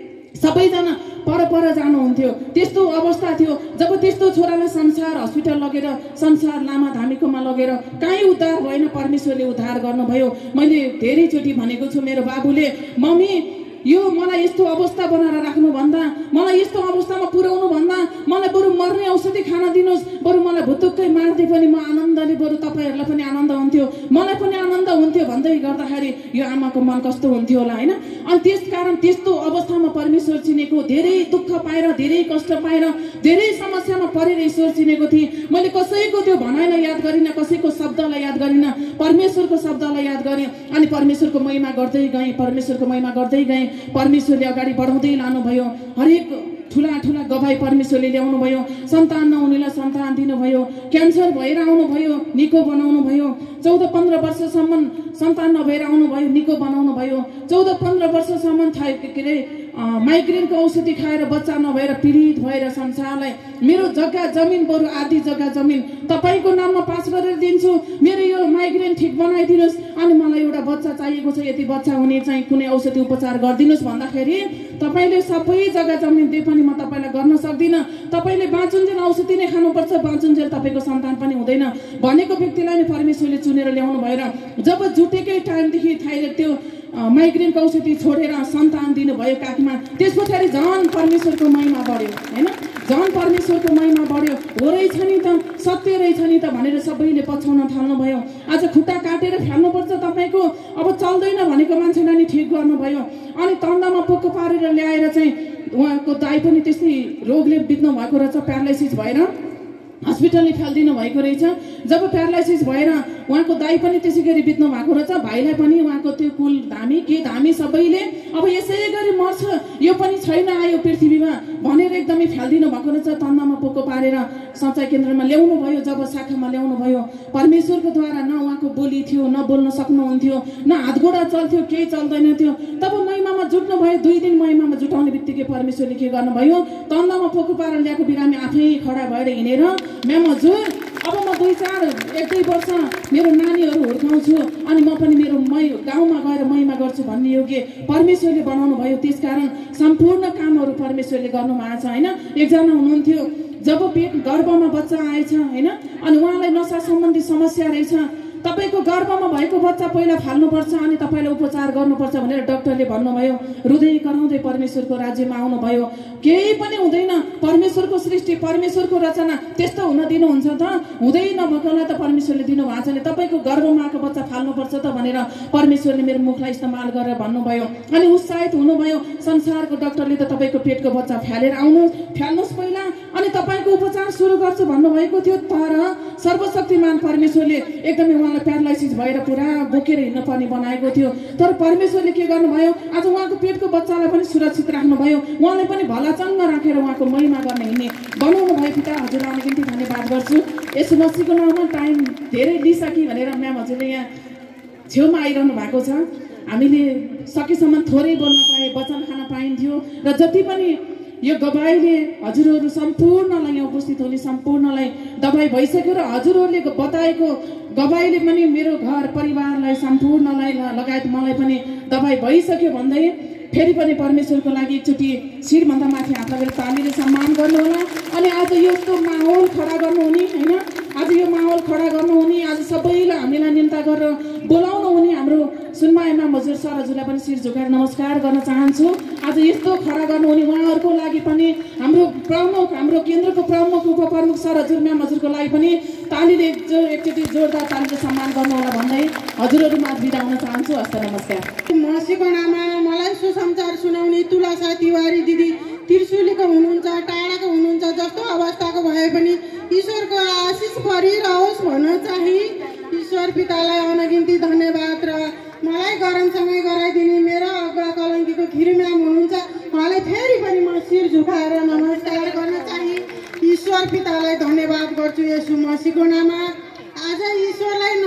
सबैजना पर पर जानुहुन्थ्यो। त्यस्तो अवस्था थियो। जब त्यस्तो छोरालाई संसार हस्पिटल लगेर, संसार लामा धामीकोमा लगेर कहीँ उद्धार भएन, परमेश्वरले उद्धार गर्नुभयो। मैले धेरैचोटि भनेको छु, मेरो बाबुले मम्मी यो मलाई यस्तो अवस्था बनाएर राख्नुभन्दा, मलाई यस्तो अवस्थामा पुर्याउनु भन्दा मलाई बरु मर्ने औषधि खान दिनुहोस्, बरु मलाई भुतुक्कै मार्दै पनि म आनन्दले बरु तपाईँहरूलाई पनि आनन्द हुन्थ्यो, मलाई पनि आनन्द हुन्थ्यो भन्दै गर्दाखेरि यो आमाको मन कस्तो हुन्थ्यो होला होइन। अनि त्यस कारण त्यस्तो अवस्थामा परमेश्वर चिनेको, धेरै दुःख पाएर, धेरै कष्ट पाएर, धेरै समस्यामा परेर ईश्वर चिनेको थिएँ। मैले कसैको त्यो भनाइलाई याद गरिनँ, कसैको शब्दलाई याद गरिनँ, परमेश्वरको शब्दलाई याद गरेँ अनि परमेश्वरको महिमा गर्दै गएँ, परमेश्वरको महिमा गर्दै गएँ। परमेश्वरले अगाडि बढाउँदै लानुभयो। हरेक ठुला ठुला गवाई परमेश्वरले ल्याउनु भयो। सन्तान नहुनेलाई सन्तान दिनुभयो। क्यान्सर भएर आउनुभयो, निको बनाउनु भयो। चौध पन्ध्र वर्षसम्म सन्तान नभएर आउनुभयो, निको बनाउनु भयो। चौध पन्ध्र वर्षसम्म थाहा के अरे माइग्रेनको औषधि खाएर बच्चा नभएर पीडित भएर संसारलाई मेरो जग्गा जमिन, बरु आधी जग्गा जमिन तपाईँको नाममा पास गरेर दिन्छु, मेरो यो माइग्रेन ठिक बनाइदिनुहोस् अनि मलाई एउटा बच्चा चाहिएको छ, यति बच्चा हुने चाहिँ कुनै औषधि उपचार गरिदिनुहोस् भन्दाखेरि तपाईँले सबै जग्गा जमिन दिए पनि म तपाईँलाई गर्न सक्दिनँ, तपाईँले बाँचुन्जेल औषधि नै खानुपर्छ, बाँचुन्जेल तपाईँको सन्तान पनि हुँदैन भनेको व्यक्तिलाई नै परमेश्वरले चुनेर ल्याउनु भएर जब जुटेकै टाइमदेखि थाइले त्यो माइग्रेनको औषधि छोडेर सन्तान दिनुभयो काखमा, त्यस पछाडि झन् परमेश्वरको महिमा बढ्यो होइन, झन् परमेश्वरको महिमा बढ्यो। हो रहेछ नि त, सत्य रहेछ नि त भनेर सबैले पछ्याउन थाल्नुभयो। आज खुट्टा काटेर फ्याल्नुपर्छ तपाईँको, अब चल्दैन भनेको मान्छेलाई नि ठिक गर्नुभयो। अनि तन्दामा पोको पारेर ल्याएर चाहिँ उहाँको दाइ पनि त्यस्तै रोगले बित्नु भएको रहेछ, प्यारालाइसिस भएर हस्पिटलले फ्यालिदिनु भएको रहेछ। जब प्यारालाइसिस भएर उहाँको दाइ पनि त्यसै गरी बित्नु भएको रहेछ, भाइलाई पनि उहाँको त्यो कुल धामी के धामी सबैले अब यसै गरी मर्छ, यो पनि छैन आयो पृथ्वीमा भनेर एकदमै फ्यालिदिनु भएको रहेछ। तन्दामा पोको पारेर सञ्चार केन्द्रमा ल्याउनु भयो। जब शाखामा ल्याउनु भयो, परमेश्वरको द्वारा न उहाँको बोली थियो, न बोल्न सक्नुहुन्थ्यो, न हातगोडा चल्थ्यो, केही चल्दैन थियो। तब महिमामा जुट्नु भयो। दुई दिन महिमामा जुटाउने बित्तिकै परमेश्वरले के गर्नुभयो, तन्दामा पोको पारेर ल्याएको बिरामी आफै खडा भएर हिँडेर म्याम हजुर अब म दुई चार एक दुई वर्ष मेरो नानीहरू हुर्काउँछु अनि म पनि मेरो मै गाउँमा गएर महिमा गर्छु भन्ने योग्य परमेश्वरले बनाउनु भयो। त्यसकारण सम्पूर्ण कामहरू परमेश्वरले गर्नु भएको छ होइन। एकजना हुनुहुन्थ्यो, जब पेट गर्भमा बच्चा आएछ होइन अनि उहाँलाई नसा सम्बन्धी समस्या रहेछ, तपाईँको गर्भमा भएको बच्चा पहिला फाल्नुपर्छ अनि तपाईँलाई उपचार गर्नुपर्छ भनेर डाक्टरले भन्नुभयो। हृदय कराउँदै परमेश्वरको राज्यमा आउनुभयो। केही पनि हुँदैन, परमेश्वरको सृष्टि, परमेश्वरको रचना त्यस्तो हुन दिनुहुन्छ त? हुँदै नभएकोलाई त परमेश्वरले दिनुभएको छैन। तपाईँको गर्भमा आएको बच्चा फाल्नुपर्छ त भनेर परमेश्वरले मेरो मुखलाई इस्तेमाल गरेर भन्नुभयो। अनि उत्साहित हुनुभयो। संसारको डाक्टरले त तपाईँको पेटको बच्चा फ्यालेर आउनु फ्याल्नुहोस् पहिला अनि तपाईँको उपचार सुरु गर्छु भन्नुभएको थियो। तर सर्वशक्तिमान परमेश्वरले एकदमै उहाँलाई प्यारालाइसिस भएर पुरा बोकेर हिँड्न पर्ने बनाएको थियो। तर परमेश्वरले के गर्नुभयो, आज उहाँको पेटको बच्चालाई पनि सुरक्षित राख्नुभयो, उहाँलाई पनि भलाचङ्ग राखेर उहाँको महिमा गर्न हिँड्ने बनाउनु भयो। पिता हजुरलाई निम्ति धन्यवाद गर्छु। यसो मसीको नाममा टाइम धेरै लिइसके भनेर म्याम हजुरले यहाँ छेउमा आइरहनु भएको छ। हामीले सकेसम्म थोरै बोल्न पाए, वचन खान पाइन्थ्यो र जति पनि यो गवाईले हजुरहरू सम्पूर्णलाई यहाँ उपस्थित हुने सम्पूर्णलाई दबाई भइसक्यो र हजुरहरूले बताएको गवाईले पनि मेरो घर परिवारलाई सम्पूर्णलाई लगायत मलाई पनि दबाई भइसक्यो भन्दै फेरि पनि परमेश्वरको लागि एकचोटि शिरभन्दा माथि हात लगाएर तालीले सम्मान गर्नुहोला। अनि आज यस्तो माहौल खडा गर्नुहुने होइन, आज यो माहौल खडा गर्नुहुने, आज सबैलाई हामीलाई निम्ता गरेर बोलाउनु हुने हाम्रो सुनमायामा हजुर सर हजुरलाई पनि शिर झुकाएर नमस्कार गर्न चाहन्छु। आज यस्तो खडा गर्नुहुने उहाँहरूको लागि पनि हाम्रो प्रमुख, हाम्रो केन्द्रको प्रमुख उपप्रमुख सर हजुर म्याम हजुरको लागि पनि तालीले जो एकचोटि जोरदार तालीले सम्मान गर्नुहोला भन्दै हजुरहरूमा बिदा हुन चाहन्छु। हस्त नमस्कार। मसीको नाममा मलाई सुसमाचार सुनाउने तुलसा तिवारी दिदी त्रिशुलीको हुनुहुन्छ, टाढाको हुनुहुन्छ, जस्तो अवस्थाको भए पनि ईश्वरको आशिष परिरहोस् भन्न चाहिँ ईश्वर पितालाई अनगिन्ती धन्यवाद। र मलाई गरमसँगै गराइदिने मेरो अग्रा कलङ्कीको खिरी म्याम हुनुहुन्छ, उहाँलाई फेरि पनि म शिर झुकाएर नमस्कार गर्न चाहिँ ईश्वर पितालाई धन्यवाद गर्छु यसु मसीको नाममा। आज ईश्वरलाई नचिन्दा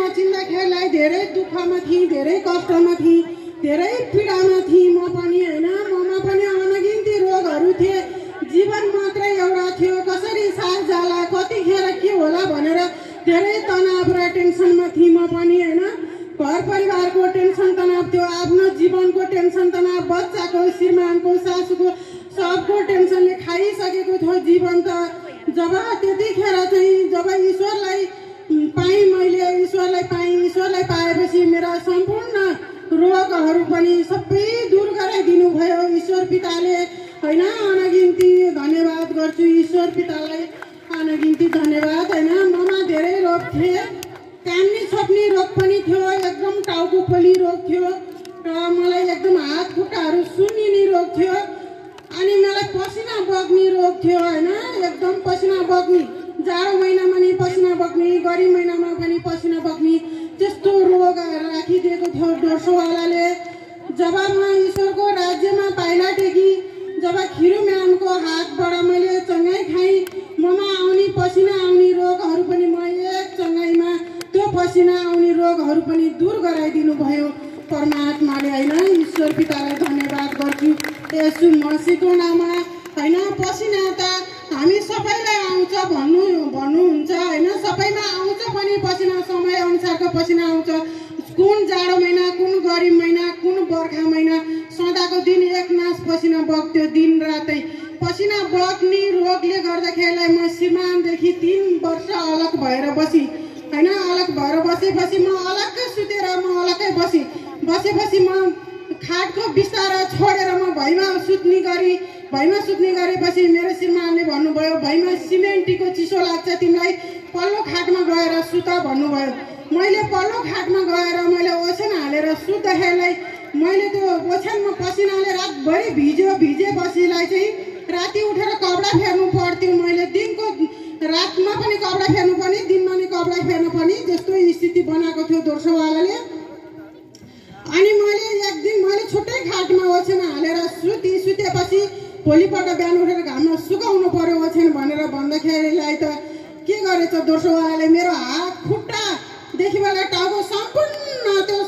गर्दाखेरिलाई धेरै दुःखमा थिएँ, धेरै कष्टमा थिएँ, धेरै पीडामा थिएँ म पनि होइन। ममा पनि अनगिन्ती रोगहरू थिए, जीवन मात्रै एउटा थियो, कसरी सास जाला, कतिखेर के होला भनेर धेरै तनाव र टेन्सनमा थिएँ म पनि होइन। घर परिवारको टेन्सन तनाव थियो, आफ्नो जीवनको टेन्सन तनाव, बच्चाको, श्रीमानको, सासूको सबको टेन्सनले खाइसकेको थियो जीवन त। जब त्यतिखेर चाहिँ जब ईश्वरलाई पाएँ, मैले ईश्वरलाई पाएँ, ईश्वरलाई पाएपछि मेरा सम्पूर्ण रोगहरू पनि सबै दूर गराइदिनु भयो ईश्वर पिताले होइन। अनगिन्ती धन्यवाद गर्छु ईश्वर पितालाई, अनगिन्ती धन्यवाद होइन। ममा धेरै रोग थिए, कान्ने छोप्ने रोग पनि थियो, एकदम टाउको पोली रोग थियो र मलाई एकदम हात खुट्टाहरू सुन्निने रोग थियो, अनि मलाई पसिना बग्ने रोग थियो होइन। एकदम पसिना बग्ने, जाडो महिनामा नि पसिना बग्ने, गर्मी महिनामा पनि पसिना बग्ने, त्यस्तो रोग राखिदिएको थियो डोर्सोवालाले। जब म ईश्वरको राज्यमा पाइला टेकी, जब खिरु म्यामको हातबाट मैले चङ्गाइ खाएँ, ममा आउने पसिना आउने रोगहरू पनि म एक चङ्गाइमा त्यो पसिना आउने रोगहरू पनि दूर गराइदिनु भयो परमात्माले होइन। ईश्वर पितालाई धन्यवाद गर्छु यसु मसीहको नाममा होइन। पसिना त हामी सबैलाई आउँछ भन्नु भन्नुहुन्छ होइन, सबैमा आउँछ पनि पसिना, समय अनुसारको पसिना आउँछ। कुन जाडो महिना, कुन गर्मी महिना, कुन बर्खा महिना, सदाको दिन एक नास पसिना बग्थ्यो दिन रातै। पसिना बग्ने रोगले गर्दाखेरिलाई म श्रीमानदेखि तिन वर्ष अलग भएर बसी होइन। अलग भएर बसेपछि म अलग्गै सुतेर म अलग्गै बसी बसेपछि म खाटको बिस्तारा छोडेर म भैमा सुत्ने गरी भैमा सुत्ने गरेपछि मेरो श्रीमानले भन्नुभयो, भैमा सिमेन्टीको चिसो लाग्छ, तिमीलाई पल्लो खाटमा गएर सुत भन्नुभयो। मैले पल्लो खाटमा गएर मैले ओछ्यान हालेर सुत्दाखेरिलाई मैले त्यो ओछ्यानमा पसिनाले रातभरि भिज्यो, भिजेपछिलाई चाहिँ राति उठेर कपडा फेर्नु पर्थ्यो। मैले दिनको रातमा पनि कपडा फेर्नु पर्ने, दिनमा पनि कपडा फेर्नु पर्ने, त्यस्तो स्थिति बनाएको थियो डोर्सोवालाले। अनि मैले एक दिन मैले छुट्टै खाटमा ओछ्यान हालेर सुतेँ। सुतेपछि भोलिपल्ट बिहान उठेर घाममा सुकाउनु पर्यो ओछ्यान भनेर भन्दाखेरिलाई त के गरेछ डोर्सोवालाले, मेरो हात खुट्टादेखिबाट टाउको सम्पूर्ण त्यो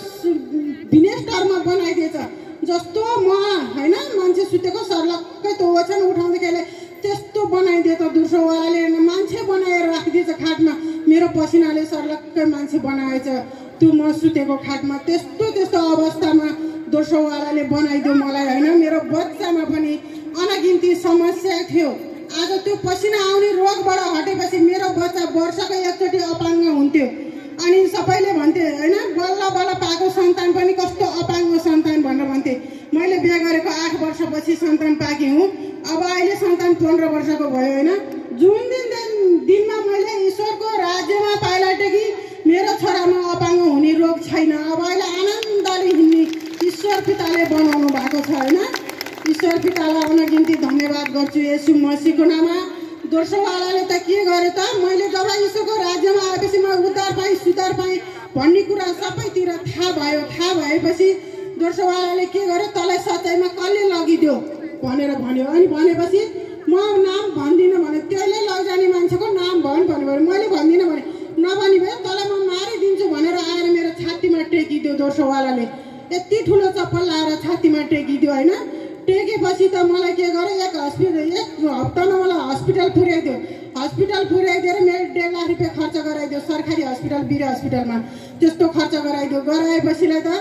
भिनेस्टरमा बनाइदिएछ। जस्तो म होइन मान्छे सुतेको सर्लक्कै त्यो ओछ्यान उठाउँदाखेरि त्यस्तो बनाइदिएछ डोर्सोवालाले, मान्छे बनाएर राखिदिएछ खाटमा। मेरो पसिनाले सर्लक्कै मान्छे बनाएछ त्यो म सुतेको खाटमा। त्यस्तो त्यस्तो अवस्थामा डोर्सोवालाले बनाइदियो मलाई होइन। मेरो बच्चामा पनि अनगिन्ती समस्या थियो। आज त्यो पसिना आउने रोगबाट हटेपछि मेरो बच्चा वर्षको एकचोटि अपाङ्ग हुन्थ्यो। अनि सबैले भन्थे होइन, बल्ल बल्ल पाएको सन्तान पनि कस्तो अपाङ्ग सन्तान भनेर भन्थे। मैले बिहे गरेको आठ वर्षपछि सन्तान पाएकी हुँ। अब अहिले सन्तान पन्ध्र वर्षको भयो होइन। जुन दिन दिनमा मैले ईश्वरको राज्यमा पाइला टेकी मेरो छोरामा अपाङ्ग हुने रोग छैन। अब अहिले आनन्दले हिँड्ने ईश्वर पिताले बनाउनु भएको छ होइन। ईश्वर पितालाई अनगिन्ती धन्यवाद गर्छु यसु मसीहको नाममा। डोर्सोवालाले त के गरे त, मैले जब ईश्वरको राज्यमा आएपछि म उद्धार पाएँ, सुधार पाएँ भन्ने कुरा सबैतिर थाहा भयो। थाहा भएपछि डोर्सोवालाले के गर्यो, तँलाई सच्चाइमा कसले लगिदियो भनेर भन्यो। अनि भनेपछि म नाम भन्दिनँ भने, त्यसले लैजाने मान्छेको नाम भन् भन्यो। मैले भन्दिनँ भने, नभनी भए तँलाई म मारिदिन्छु भनेर आएर मेरो छातीमा टेकिदियो डोर्सोवालाले। यति ठुलो चप्पल लाएर छातीमा टेकिदियो होइन। टेकेपछि त मलाई के गर्यो, एक हस्पिटल एक हप्तामा मलाई हस्पिटल पुर्याइदियो। हस्पिटल पुर्याइदिएर मेरो डेढ लाख रुपियाँ खर्च गराइदियो सरकारी हस्पिटल, वीर हस्पिटलमा। त्यस्तो खर्च गराइदियो। गराएपछिलाई त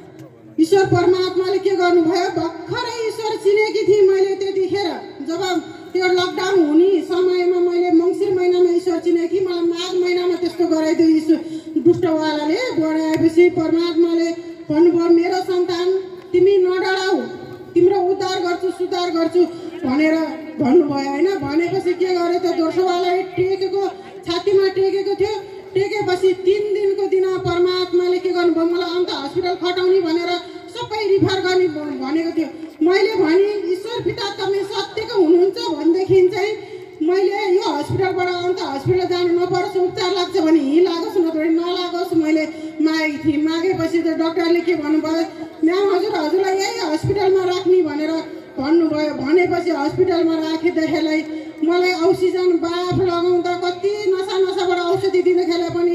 ईश्वर परमात्माले के गर्नुभयो, भर्खरै ईश्वर चिनेकी थिएँ मैले त्यतिखेर। जब त्यो लकडाउन हुने समयमा मैले मङ्सिर महिनामा ईश्वर चिनेकी, मलाई माघ महिनामा त्यस्तो गराइदियो ईश्वर दुष्टवालाले। गराएपछि परमात्माले भन्नुभयो, मेरो सन्तान तिमी नडराऊ, तिम्रो उद्धार गर्छु, सुधार गर्छु भनेर भन्नुभयो होइन। भनेपछि के गर्यो त, डोर्सोवालाले टेकेको छातीमा टेकेको थियो। टेकेपछि तिन दिनको दिन परमात्माले के गर्नुभयो, मलाई अन्त हस्पिटल खटाउने भनेर सबै रिफर गर्ने भनेको थियो। मैले भने ईश्वर पिता तपाईँ सत्यको हुनुहुन्छ भनेदेखि चाहिँ मैले यो हस्पिटलबाट अन्त हस्पिटल जानु नपरोस्, उपचार लाग्छ भने यहीँ लागोस् नत्र नलागोस् मैले मागेकी थिएँ। मागेपछि त डाक्टरले के भन्नुभयो, म्याम हजुर हजुरलाई यही हस्पिटलमा राख्ने भनेर भन्नुभयो। भनेपछि हस्पिटलमा राखिँदाखेरिलाई मलाई अक्सिजन बाफ लगाउँदा कति नसा नसाबाट औषधि दिँदाखेरिलाई पनि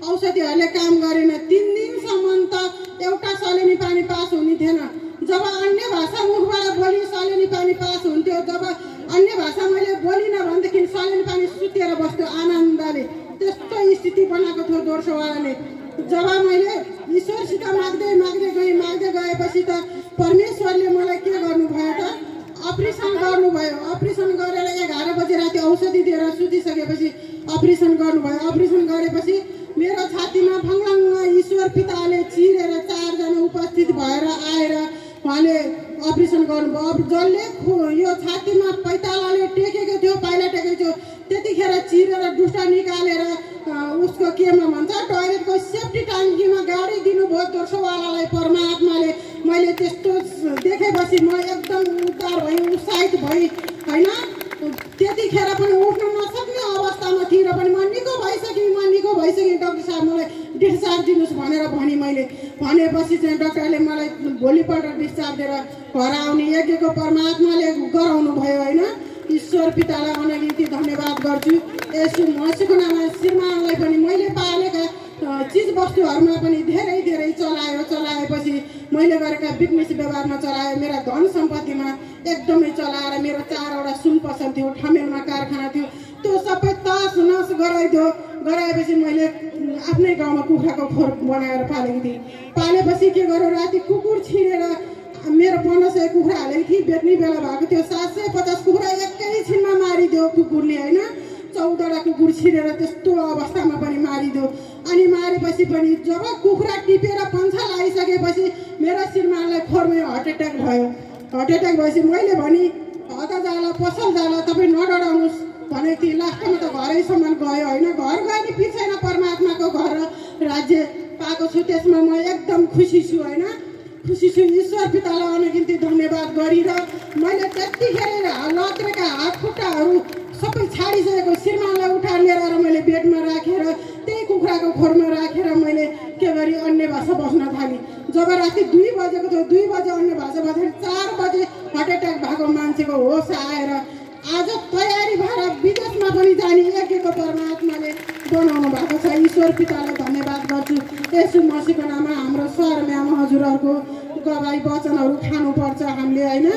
औषधिहरूले काम गरेन। तिन दिनसम्म त एउटा सलेनी पानी पास हुने थिएन। जब अन्य भाषा मुखबाट बोली सलेनी पानी पास हुन्थ्यो, जब अन्य भाषा मैले बोलिनँ भनेदेखि सलेनी पानी सुतेर बस्थ्यो आनन्दले। त्यस्तो स्थिति बनाएको थियो दोर्सोवालाले। जब मैले ईश्वरसित माग्दै माग्दै गएँ माग्दै गएपछि त परमेश्वरले मलाई के गर्नुभयो त अपरेसन गर्नुभयो। अपरेसन गरेर एघार बजे राति औषधि दिएर सुतिसकेपछि अपरेसन गर्नुभयो। अपरेसन गरेपछि मेरो छातीमा फङ्लाङ्ग ईश्वर पिताले चिरेर चारजना उपस्थित भएर आएर उहाँले अपरेसन गर्नुभयो। जसले यो छातीमा पैतालाले टेकेको थियो, पाइला टेकेको थियो, त्यतिखेर चिरेर डुस्टा निकालेर उसको केमा भन्छ टोयलेटको सेफ्टी ट्याङ्कीमा गाडी दिनुभयो दोर्सोवालालाई परमात्माले। मैले त्यस्तो देखेपछि म एकदम उद्धार भएँ, उत्साहित भएँ होइन। त्यतिखेर पनि उठ्न नसक्ने अवस्थामा थिएँ र पनि म निको भइसकेँ म निको भइसकेँ डाक्टर साहब मलाई डिस्चार्ज दिनुहोस् भनेर भने मैले भनेपछि चाहिँ डाक्टरले मलाई भोलिपल्ट डिस्चार्ज दिएर घर आउने यज्ञको परमात्माले गराउनु भयो होइन। ईश्वर पितालाई अनगिन्ती धन्यवाद गर्छु। यसो मसीको नाममा श्रीमानलाई पनि मैले पालेका चिजवस्तुहरूमा पनि धेरै धेरै चलायो। चलाएपछि मैले गरेका बिजनेस व्यवहारमा चलायो, मेरा धन सम्पत्तिमा एकदमै चलाएर मेरो चारवटा सुन पसल थियो, ठमेलमा कारखाना थियो, त्यो सबै तस नस गराइदियो। गराएपछि मैले आफ्नै गाउँमा कुखुराको खोर बनाएर पालेको थिएँ। पालेपछि के गर्यो, राति कुकुर छिरेर मेरो पन्ध्र सय कुखुरा हालेको थिएँ, बेच्ने बेला भएको थियो। सात सय पचास कुखुरा एकैछिनमा मारिदियो कुकुरले होइन। चौधवटा कुकुर छिरेर त्यस्तो अवस्थामा पनि मारिदियो। अनि मारेपछि पनि जब कुखुरा टिपेर पन्छाल आइसकेपछि मेरो श्रीमानलाई खोरमै हार्ट एट्याक भयो। हार्ट एट्याक भएपछि मैले भने हता जाला पसल जाला तपाईँ नडराउनुहोस् भनेको थिएँ। लास्टमा त घरैसम्म गयो होइन। घर गयो नि पिछैन परमात्माको घर राज्य पाएको छु, त्यसमा म एकदम खुसी छु होइन। खुसी छु। ईश्वर पितालाई अनगिन्ती धन्यवाद गरेर मैले त्यतिखेर लत्रेका हात खुट्टाहरू सबै छाडिसकेको श्रीमानलाई उठाएर लिएर मैले बेडमा राखेर त्यही कुखुराको खोरमा राखेर मैले के गरी अन्य भाषा बस्न थालेँ। जब राति दुई बजेको थियो, दुई बजे अन्य भाषा बस्दाखेरि चार बजे हार्ट एट्याक भएको मान्छेको होस आएर आज तयारी भएर विदेशमा पनि जाने यज्ञको परमात्माले बनाउनु भएको छ। ईश्वर पितालाई धन्यवाद गर्छु। यसो मसीको नाममा हाम्रो सर म्याम हजुरहरूको गवाई वचनहरू खानुपर्छ हामीले होइन।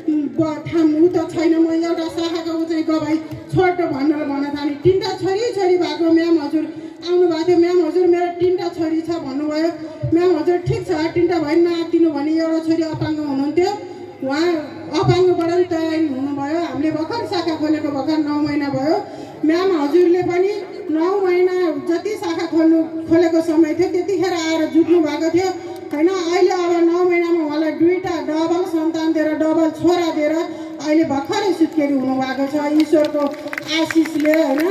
ठाम ऊ त छैन, म एउटा शाखाको चाहिँ गवाई छोटो भनेर भन्न थालेँ। तिनवटा छोरी छोरी भएको म्याम हजुर आउनु भएको थियो। म्याम हजुर मेरो तिनवटा छोरी छ भन्नुभयो। म्याम हजुर ठिक छ, तिनवटा भयो नातिनु भने एउटा छोरी अपाङ्ग हुनुहुन्थ्यो, उहाँ अपाङ्गबाट पनि तयारी हुनुभयो। हामीले भर्खर शाखा खोलेको भर्खर नौ महिना भयो। म्याम हजुरले पनि नौ महिना जति शाखा खोल्नु खोलेको समय थियो त्यतिखेर आएर जुट्नु भएको थियो होइन। अहिले अब नौ महिनामा उहाँलाई दुईवटा डबल सन्तान दिएर डबल छोरा दिएर अहिले भर्खरै सुत्केरी हुनुभएको छ ईश्वरको आशिषले होइन।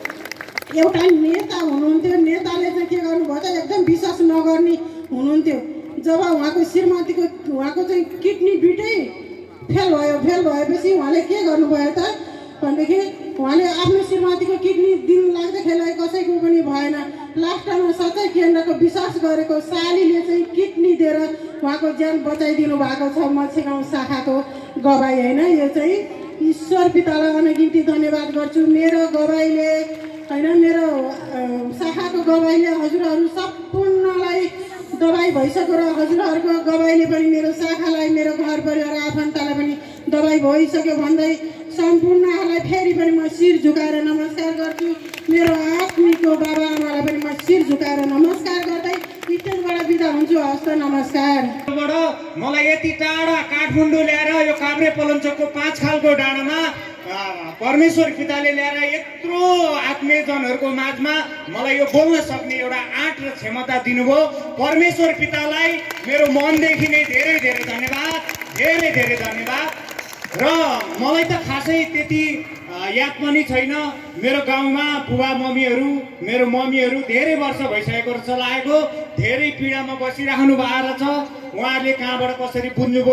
एउटा नेता हुनुहुन्थ्यो, नेताले चाहिँ के गर्नुभयो त एकदम विश्वास नगर्ने हुनुहुन्थ्यो। जब उहाँको श्रीमतीको उहाँको चाहिँ किडनी दुइटै फेल भयो। फेल भएपछि उहाँले के गर्नुभयो त भनेदेखि उहाँले आफ्नो श्रीमतीको किडनी दिनु लाग्दाखेरि कसैको पनि भएन। लास्टमा सच्चाइ केन्द्रको विश्वास गरेको सालीले चाहिँ किडनी दिएर उहाँको ज्यान बचाइदिनु भएको छ। मछेगाउँ शाखाको गवाई होइन। यो चाहिँ ईश्वर पितालाई अनगिन्ती धन्यवाद गर्छु। मेरो गवाईले होइन, मेरो शाखाको गवाईले हजुरहरू सम्पूर्णलाई दबाई भइसक्यो र हजुरहरूको गवाईले पनि मेरो शाखालाई मेरो घर परिवार आफन्तलाई पनि दबाई भइसक्यो भन्दै सम्पूर्णलाई फेरि पनि म शिर झुकाएर नमस्कार गर्छु। मेरो आत्मीको बाबा आमालाई पनि म शिर झुकाएर नमस्कार गर्दै स्टेजबाट बिदा हुन्छु। हस्त नमस्कार। मलाई यति टाढा काठमाडौँ ल्याएर यो काभ्रे पलञ्चोकको पाँच खालको डाँडामा परमेश्वर पिताले ल्याएर यत्रो आत्मीयजनहरूको माझमा मलाई यो बोल्न सक्ने एउटा आँट र क्षमता दिनुभयो। परमेश्वर पितालाई मेरो मनदेखि नै धेरै धेरै धन्यवाद, धेरै धेरै धन्यवाद। र मलाई त खासै त्यति याद पनि छैन। मेरो गाउँमा बुबा मम्मीहरू मेरो मम्मीहरू धेरै वर्ष भइसकेको चलाएको धेरै पीडामा बसिराख्नु भएको छ। उहाँहरूले कहाँबाट कसरी बुझ्नुभयो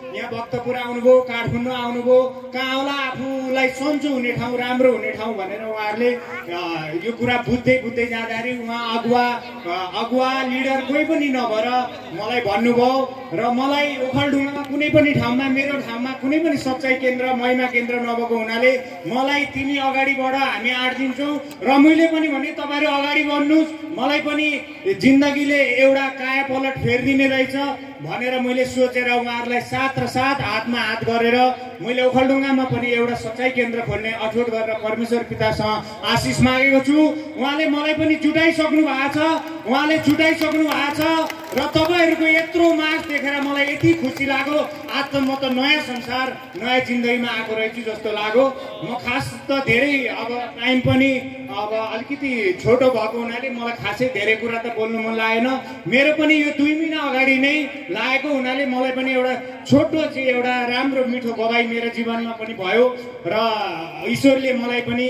यहाँ भक्तपुर आउनुभयो, काठमाडौँ आउनुभयो, कहाँ होला आफूलाई सन्चो हुने ठाउँ, राम्रो हुने ठाउँ भनेर उहाँहरूले यो कुरा बुझ्दै बुझ्दै जाँदाखेरि उहाँ अगुवा अगुवा लिडर कोही पनि नभएर मलाई भन्नुभयो र मलाई ओखलढुङ्गामा कुनै पनि ठाउँमा, मेरो ठाउँमा कुनै पनि सच्चाइ केन्द्र, महिमा केन्द्र नभएको हुनाले मलाई तिमी अगाडि बढ, हामी आँट दिन्छौँ र मैले पनि भने तपाईँहरू अगाडि बढ्नुहोस्, मलाई पनि जिन्दगीले एउटा काया पलट फेरिदिने रहेछ भनेर मैले सोचेर उहाँहरूलाई साथ र साथ हातमा हात गरेर मैले ओखलढुङ्गामा पनि एउटा सच्चाइ केन्द्र खोल्ने अठोट गरेर परमेश्वर पितासँग आशिष मागेको छु। उहाँले मलाई पनि जुटाइसक्नु भएको छ, उहाँले जुटाइसक्नु भएको छ र तपाईँहरूको यत्रो माग देखेर मलाई यति खुसी लाग्यो। आज त म त नयाँ संसार, नयाँ जिन्दगीमा आएको रहेछु जस्तो लाग्यो। म खास त धेरै अब टाइम पनि अब अलिकति छोटो भएको हुनाले मलाई खासै धेरै कुरा त बोल्नु मन लागेन। मेरो पनि यो दुई महिना अगाडि नै लागेको हुनाले मलाई पनि एउटा छोटो चाहिँ एउटा राम्रो मिठो गवाई मेरो जीवनमा पनि भयो र ईश्वरले मलाई पनि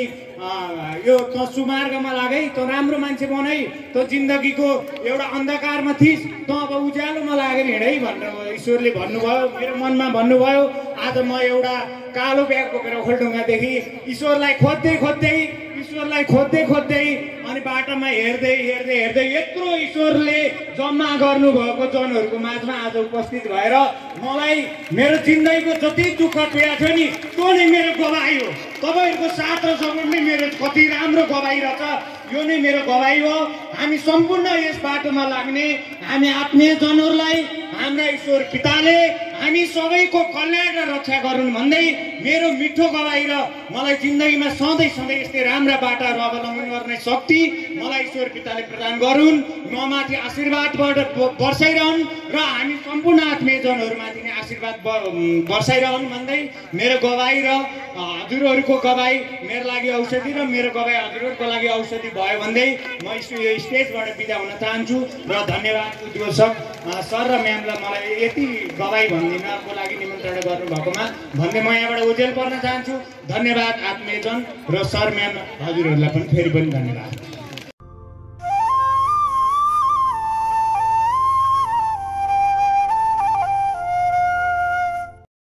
यो त सुमार्गमा लागै, त राम्रो मान्छे बनै, त जिन्दगीको एउटा अन्धकारमा थिइस्, त अब उज्यालोमा लागेर हिँडै भनेर ईश्वरले भन्नुभयो, मेरो मनमा भन्नुभयो। आज म एउटा कालो ब्याग बोकेर ओखलढुङ्गादेखि ईश्वरलाई खोज्दै खोज्दै ईश्वरलाई खोज्दै खोज्दै अनि बाटोमा हेर्दै हेर्दै हेर्दै यत्रो ईश्वरले जम्मा गर्नुभएको जनहरूको माझमा आज उपस्थित भएर मलाई मेरो जिन्दगीको जति दुःख पीडा थियो नि त्यो नै मेरो गवाई हो। तपाईँहरूको साथ र सपोर्ट नै मेरो कति राम्रो गवाई रहेछ, यो नै मेरो गवाई हो। हामी सम्पूर्ण यस बाटोमा लाग्ने हामी आत्मीय जनहरूलाई हाम्रा ईश्वर पिताले हामी सबैको कल्याण र रक्षा गरून् भन्दै मेरो मिठो गवाई र मलाई जिन्दगीमा सधैँ सधैँ यस्तै राम्रा बाटाहरू अवलम्बन गर्ने शक्ति मलाई ईश्वर पिताले प्रदान गरून्, ममाथि आशीर्वादबाट वर्षाइरहन् र हामी सम्पूर्ण आत्मीयजनहरूमाथि नै आशीर्वाद वर्षाइरहन् भन्दै मेरो गवाई र हजुरहरूको गवाई मेरो लागि औषधि र मेरो गवाई हजुरहरूको लागि औषधि भयो भन्दै म यो स्टेजबाट बिदा हुन चाहन्छु र धन्यवाद उद्घोषक सर र म्यामलाई मलाई यति गवाई भनिदिनको लागि निमन्त्रण गर्नुभएकोमा भन्दै म यहाँबाट उजेल पर्न चाहन्छु। धन्यवाद आत्मीयजन र सर म्याम हजुरहरूलाई पनि फेरि पनि धन्यवाद।